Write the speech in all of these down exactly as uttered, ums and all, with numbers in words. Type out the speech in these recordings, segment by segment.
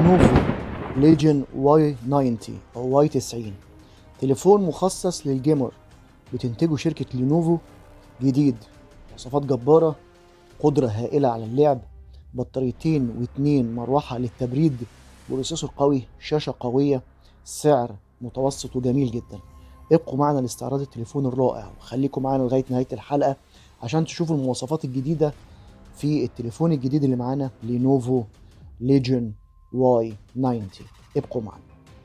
لينوفو ليجن واي تسعين او واي تسعين، تليفون مخصص للجيمر بتنتجه شركة لينوفو. جديد، مواصفات جبارة، قدرة هائلة على اللعب، بطاريتين واتنين مروحة للتبريد، بروسيسور قوي، شاشة قوية، سعر متوسط وجميل جدا. ابقوا معنا لاستعراض التليفون الرائع، وخليكم معنا لغاية نهاية الحلقة عشان تشوفوا المواصفات الجديدة في التليفون الجديد اللي معانا لينوفو ليجن واي تسعين. ابقوا معنا.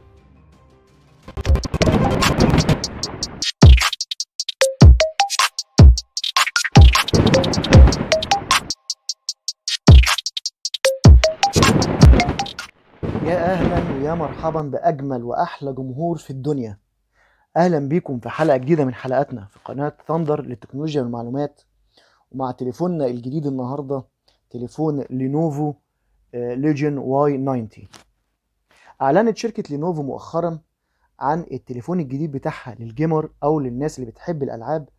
يا اهلا ويا مرحبا باجمل واحلى جمهور في الدنيا. اهلا بيكم في حلقه جديده من حلقاتنا في قناه ثاندر للتكنولوجيا والمعلومات، ومع تليفوننا الجديد النهارده تليفون لينوفو ليجن واي تسعين. اعلنت شركه لينوفو مؤخرا عن التليفون الجديد بتاعها للجيمر او للناس اللي بتحب الالعاب،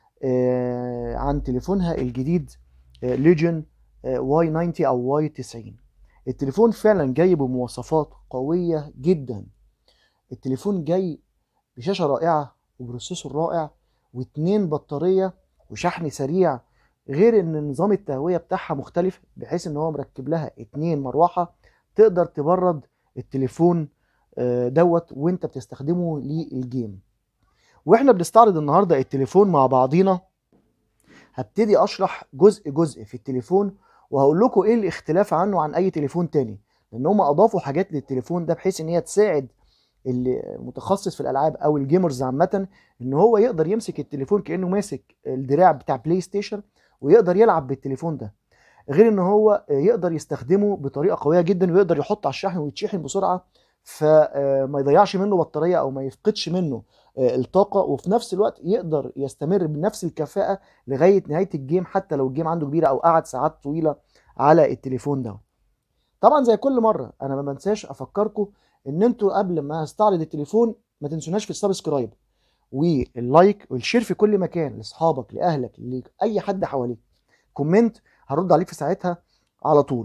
عن تليفونها الجديد ليجن واي تسعين او واي تسعين. التليفون فعلا جاي بمواصفات قوية جدا. التليفون جاي بشاشة رائعة وبروسيسور رائع واتنين بطارية وشحن سريع، غير ان نظام التهوية بتاعها مختلف بحيث ان هو مركب لها اتنين مروحة تقدر تبرد التليفون دوت وانت بتستخدمه للجيم. واحنا بنستعرض النهاردة التليفون مع بعضينا، هبتدي اشرح جزء جزء في التليفون وهقول لكم ايه الاختلاف عنه عن اي تليفون تاني، لان هم اضافوا حاجات للتليفون ده بحيث ان هي تساعد المتخصص في الالعاب او الجيمرز عامه ان هو يقدر يمسك التليفون كانه ماسك الدراع بتاع بلاي ستيشن ويقدر يلعب بالتليفون ده، غير ان هو يقدر يستخدمه بطريقه قويه جدا ويقدر يحط على الشحن ويتشحن بسرعه، فما يضيعش منه بطاريه او ما يفقدش منه الطاقه، وفي نفس الوقت يقدر يستمر بنفس الكفاءه لغايه نهايه الجيم حتى لو الجيم عنده كبيره او قعد ساعات طويله على التليفون ده. طبعا زي كل مره انا ما بنساش افكركم ان انتوا قبل ما استعرض التليفون ما تنسوناش في السبسكرايب واللايك والشير في كل مكان لاصحابك لاهلك لاي حد حواليك. كومنت هرد عليك في ساعتها على طول.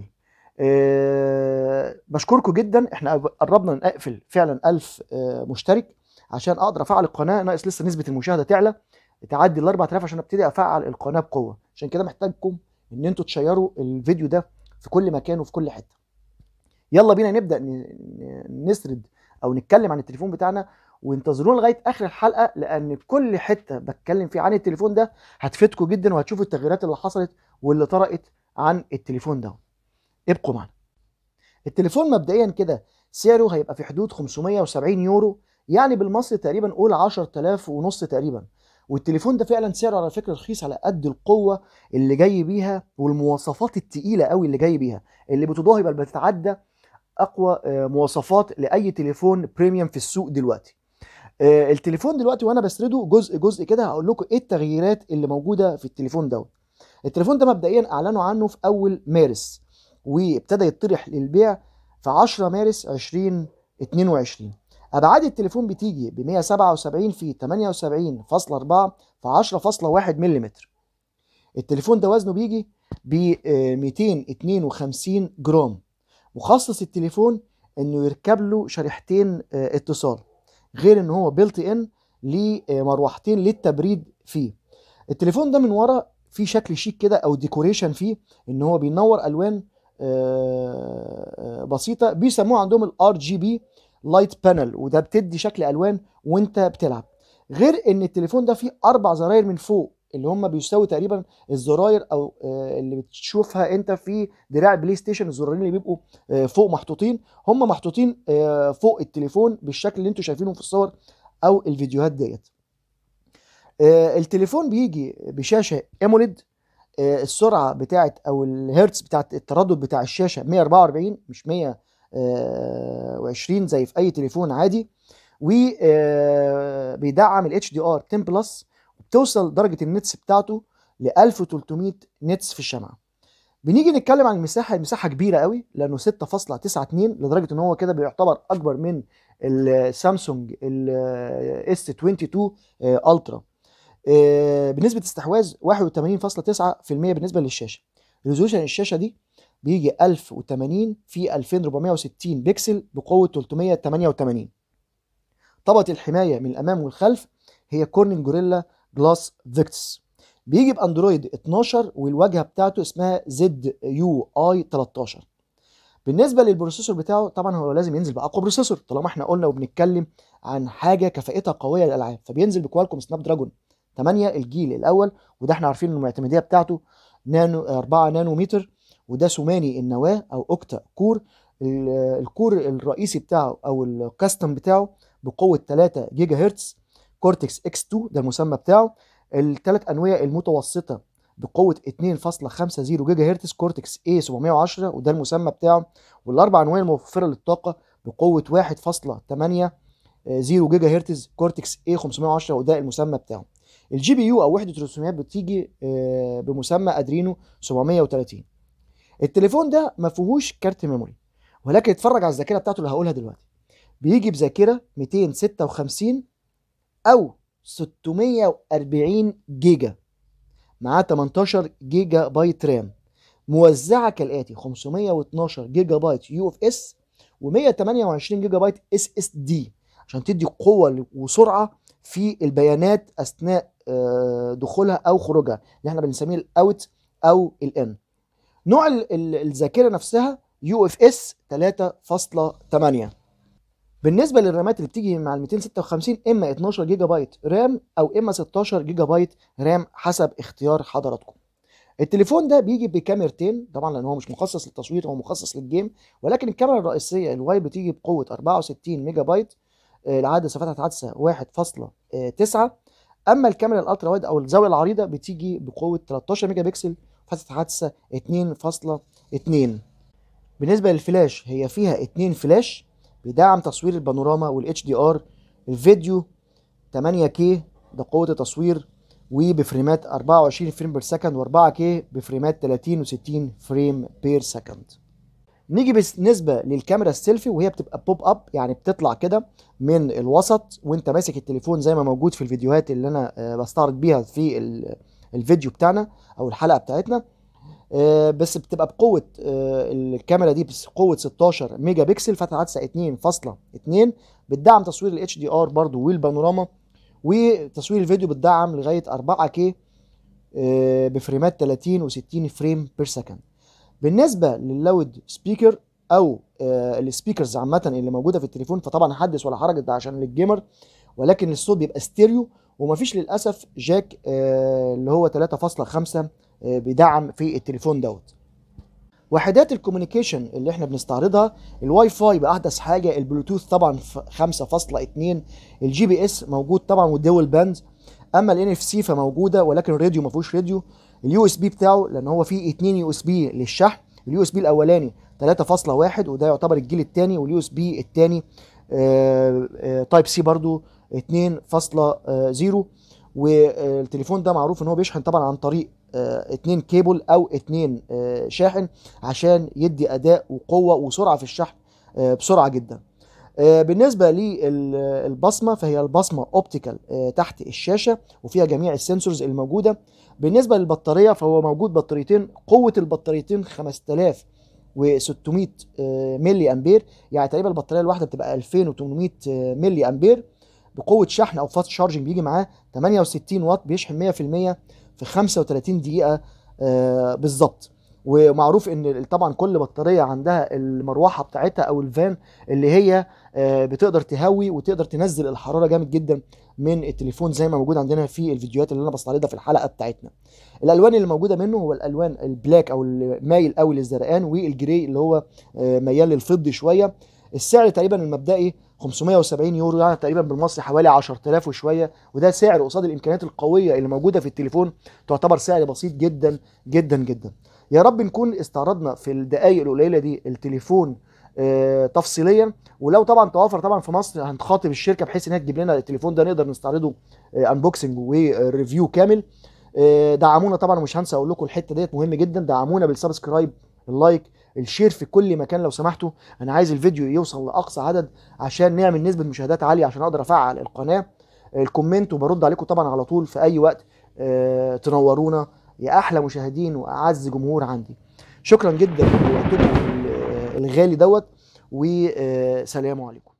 أه بشكركم جدا. احنا قربنا نقفل فعلا ألف أه مشترك عشان اقدر افعل القناه، ناقص لسه نسبه المشاهده تعلى تعدي ال أربعة آلاف عشان ابتدي افعل القناه بقوه. عشان كده محتاجكم ان انتوا تشيروا الفيديو ده في كل مكان وفي كل حته. يلا بينا نبدا نسرد او نتكلم عن التليفون بتاعنا، وانتظرونا لغايه اخر الحلقه لان كل حته بتكلم فيه عن التليفون ده هتفيدكم جدا وهتشوفوا التغييرات اللي حصلت واللي طرقت عن التليفون ده. ابقوا معنا. التليفون مبدئيا كده سعره هيبقى في حدود خمسمية وسبعين يورو، يعني بالمصري تقريبا قول عشرة آلاف ونص تقريبا. والتليفون ده فعلا سعره على فكره رخيص على قد القوه اللي جاي بيها والمواصفات التقيله قوي اللي جاي بيها، اللي بتضاهي بل بتتعدى اقوى مواصفات لاي تليفون بريميوم في السوق دلوقتي. التليفون دلوقتي وانا بسرده جزء جزء كده هقول لكم ايه التغييرات اللي موجوده في التليفون دوت. التليفون ده مبدئيا اعلنوا عنه في اول مارس وابتدى يطرح للبيع في عشرة مارس ألفين واتنين وعشرين. ابعاد التليفون بتيجي ب مية وسبعة وسبعين في تمانية وسبعين فاصلة أربعة في عشرة فاصلة واحد ملم. التليفون ده وزنه بيجي ب ميتين واتنين وخمسين جرام. مخصص التليفون انه يركب له شريحتين اتصال، غير ان هو بيلت ان لمروحتين للتبريد فيه. التليفون ده من ورا فيه شكل شيك كده او ديكوريشن فيه ان هو بينور الوان بسيطه بيسموه عندهم الار جي بي لايت بانل، وده بتدي شكل الوان وانت بتلعب. غير ان التليفون ده فيه اربع زراير من فوق اللي هم بيساوي تقريبا الزراير او اللي بتشوفها انت في دراع البلاي ستيشن، الزرارين اللي بيبقوا فوق محطوطين هم محطوطين فوق التليفون بالشكل اللي انتوا شايفينه في الصور او الفيديوهات ديت. التليفون بيجي بشاشه ايموليد، السرعه بتاعت او الهرتز بتاعت التردد بتاع الشاشه مية واربعة واربعين مش مية وعشرين زي في اي تليفون عادي، وبيدعم الاتش دي ار عشرة بلس، وبتوصل درجه النتس بتاعته ل ألف وتلتمية نتس في الشمعه. بنيجي نتكلم عن المساحه، المساحه كبيره قوي لانه ستة فاصلة تسعة اتنين لدرجه ان هو كده بيعتبر اكبر من السامسونج الاس اتنين وعشرين الترا. بنسبه استحواذ واحد وتمانين فاصلة تسعة في المية بالنسبه للشاشه. ريزولوشن الشاشه دي بيجي ألف وثمانين في ألفين وأربعمائة وستين بكسل بقوه ثلاثمائة وثمانية وثمانين. طبقه الحمايه من الامام والخلف هي كورنينج جوريلا جلاس فيكتس. بيجي باندرويد اتناشر والواجهه بتاعته اسمها زد يو اي تلتاشر. بالنسبه للبروسيسور بتاعه طبعا هو لازم ينزل باقوى بروسيسور طالما احنا قلنا وبنتكلم عن حاجه كفاءتها قويه للالعاب، فبينزل بكوالكوم سناب دراجون ثمانية الجيل الاول، وده احنا عارفين ان المعتمديه بتاعته نانو أربعة نانومتر، وده ثماني النواه او اوكتا كور. الكور الرئيسي بتاعه او الكاستم بتاعه بقوه ثلاثة جيجا هرتز كورتكس اكس اتنين، ده المسمى بتاعه. الثلاث انويه المتوسطه بقوه اتنين فاصلة خمسة صفر جيجا هرتز كورتكس اي سبعمائة وعشرة، وده المسمى بتاعه. والاربع انواع الموفره للطاقه بقوه واحد فاصلة ثمانية صفر جيجا هرتز كورتكس اي خمسمائة وعشرة، وده المسمى بتاعه. الجي بي يو او وحده الرسوميات بتيجي بمسمى ادرينو سبعمائة وثلاثين. التليفون ده ما فيهوش كارت ميموري، ولكن اتفرج على الذاكره بتاعته اللي هقولها دلوقتي. بيجي بذاكره مئتين وستة وخمسين او ستمائة وأربعين جيجا، معاه تمنتاشر جيجا بايت رام، موزعه كالاتي: خمسمائة واثناشر جيجا بايت يو اف اس و128 جيجا بايت اس اس دي، عشان تدي قوه وسرعه في البيانات اثناء دخولها او خروجها، اللي احنا بنسميه الاوت او الان. نوع الذاكره نفسها يو اف اس ثلاثة فاصلة ثمانية. بالنسبه للرامات اللي بتيجي مع ال مئتين وستة وخمسين، اما اتناشر جيجا بايت رام او اما ستاشر جيجا بايت رام حسب اختيار حضراتكم. التليفون ده بيجي بكاميرتين طبعا لان هو مش مخصص للتصوير، هو مخصص للجيم، ولكن الكاميرا الرئيسيه الوايد بتيجي بقوه أربعة وستين ميجا بايت، العدسه فتحه عدسه واحد فاصلة تسعة. اما الكاميرا الالترا وايد او الزاويه العريضه بتيجي بقوه تلتاشر ميجا بكسل، فتحه عدسه اتنين فاصلة اتنين. بالنسبه للفلاش هي فيها اتنين فلاش، بيدعم تصوير البانوراما والاتش دي ار، الفيديو ثمانية كيه ده قوه التصوير وبفريمات أربعة وعشرين فريم بير سكند، و4 كيه بفريمات ثلاثين و60 فريم بير سكند. نيجي بالنسبه للكاميرا السيلفي، وهي بتبقى بوب اب، يعني بتطلع كده من الوسط وانت ماسك التليفون زي ما موجود في الفيديوهات اللي انا بستعرض بيها في الفيديو بتاعنا او الحلقه بتاعتنا. بس بتبقى بقوه الكاميرا دي بقوه ستاشر ميجا بكسل، فتحه عدسه اتنين فاصلة اتنين، بتدعم تصوير الاتش دي ار برضو والبانوراما، وتصوير الفيديو بتدعم لغايه أربعة كيه بفريمات ثلاثين و60 فريم بير سكند. بالنسبه لللاود سبيكر او السبيكرز عامه اللي موجوده في التليفون، فطبعا حدث ولا حرج ده عشان للجيمر، ولكن الصوت بيبقى ستيريو، ومفيش للاسف جاك اللي هو ثلاثة فاصلة خمسة بيدعم في التليفون دوت. وحدات الكوميونيكيشن اللي احنا بنستعرضها، الواي فاي باحدث حاجه، البلوتوث طبعا خمسة فاصلة اتنين، الجي بي اس موجود طبعا والدول باند، اما الان اف سي فموجوده ولكن الراديو ما فيهوش راديو. اليو اس بي بتاعه لان هو فيه اتنين يو اس بي للشحن، اليو اس بي الاولاني ثلاثة فاصلة واحد وده يعتبر الجيل الثاني، واليو اس بي الثاني تايب سي برضو اتنين فاصلة صفر. والتليفون ده معروف ان هو بيشحن طبعا عن طريق اتنين كيبل او اتنين شاحن عشان يدي اداء وقوه وسرعه في الشحن بسرعه جدا. بالنسبه للبصمه فهي البصمه اوبتيكال تحت الشاشه وفيها جميع السنسورز الموجوده. بالنسبه للبطاريه فهو موجود بطاريتين، قوه البطاريتين خمسة آلاف وستمائة ملي امبير، يعني تقريبا البطاريه الواحده بتبقى ألفين وثمانمائة ملي امبير، بقوه شحن او فاست شارجنج بيجي معاه ثمانية وستين واط، بيشحن مية في المية في خمسة وثلاثين دقيقه بالظبط. ومعروف ان طبعا كل بطاريه عندها المروحه بتاعتها او الفان اللي هي بتقدر تهوي وتقدر تنزل الحراره جامد جدا من التليفون زي ما موجود عندنا في الفيديوهات اللي انا بستعرضها في الحلقه بتاعتنا. الالوان اللي موجوده منه هو الالوان البلاك او المايل قوي للزرقان، والجري اللي هو ميال للفضي شويه. السعر تقريبا المبدئي خمسمائة وسبعين يورو، يعني تقريبا بالمصري حوالي عشرة آلاف وشويه، وده سعر قصاد الامكانيات القويه اللي موجوده في التليفون، تعتبر سعر بسيط جدا جدا جدا. يا رب نكون استعرضنا في الدقائق القليله دي التليفون آه تفصيليا، ولو طبعا توافر طبعا في مصر هنخاطب الشركه بحيث انها تجيب لنا التليفون ده نقدر نستعرضه آه انبوكسنج وريفيو كامل. آه دعمونا طبعا، ومش هنسى اقول لكم الحته ديت مهم جدا، دعمونا بالسبسكرايب، اللايك، الشير في كل مكان لو سمحتوا. انا عايز الفيديو يوصل لاقصى عدد عشان نعمل نسبه مشاهدات عاليه عشان اقدر افعل القناه. الكومنت وبرد عليكم طبعا على طول في اي وقت. آه تنورونا يا احلى مشاهدين واعز جمهور عندي. شكرا جدا لوقتكم الغالي دوت، وسلام عليكم.